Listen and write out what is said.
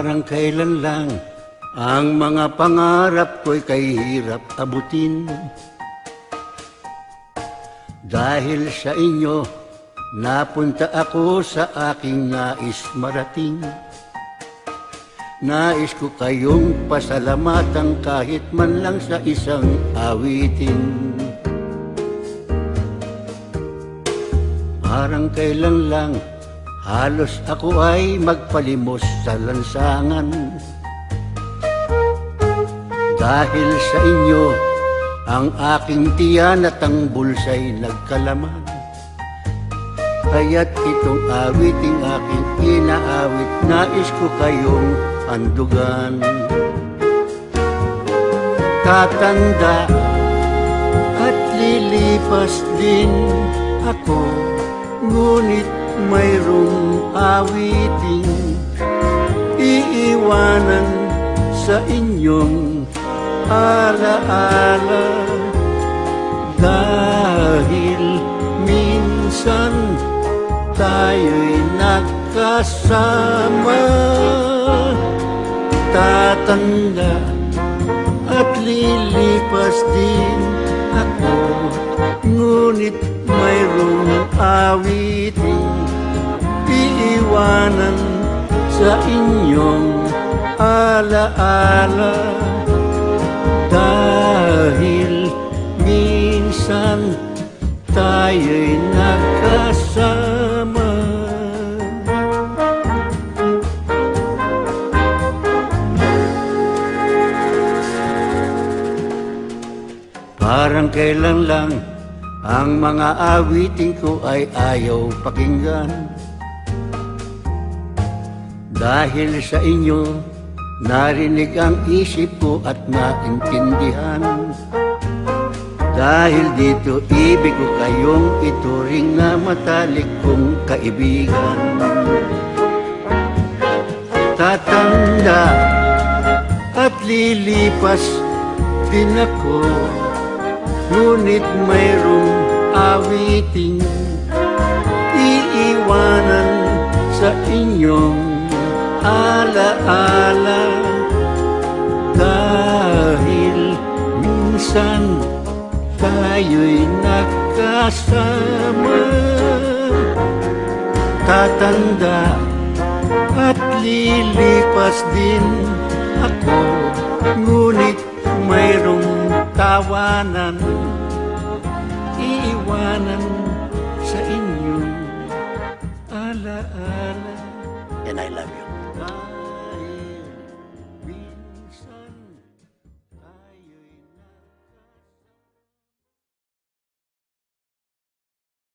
Parang kailan lang ang mga pangarap ko'y kahirap abutin. Dahil sa inyo, napunta ako sa aking nais marating. Nais ko kayong pasalamatan kahit man lang sa isang awitin. Parang kailan lang, halos ako ay magpalimos sa lansangan. Dahil sa inyo, ang aking tiyan at ang bulsa'y nagkalaman. Kaya't itong awiting aking inaawit, nais ko kayong handugan. Tatanda at lilipas din ako, ngunit mayroong awiting iiwanan sa inyong alaala. Dahil minsan tayo'y nagkasama. Tatanda at lilipas din ako, ngunit mayroong awiting iiwanan sa inyong alaala. Dahil minsan tayo'y nagkasama. Parang kailan lang ang mga awiting ko ay ayaw pakinggan. Dahil sa inyo, narinig ang isip ko at naintindihan. Dahil dito, ibig ko kayong ituring na matalik kong kaibigan. Tatanda at lilipas din ako, ngunit mayroong awiting iiwanan sa inyong alaala. Dahil minsan tayo'y nagkasama. Tatanda at lilipas din ako, ngunit mayroong tawanan iiwanan sa inyong alaala. And I love you. Dahil minsan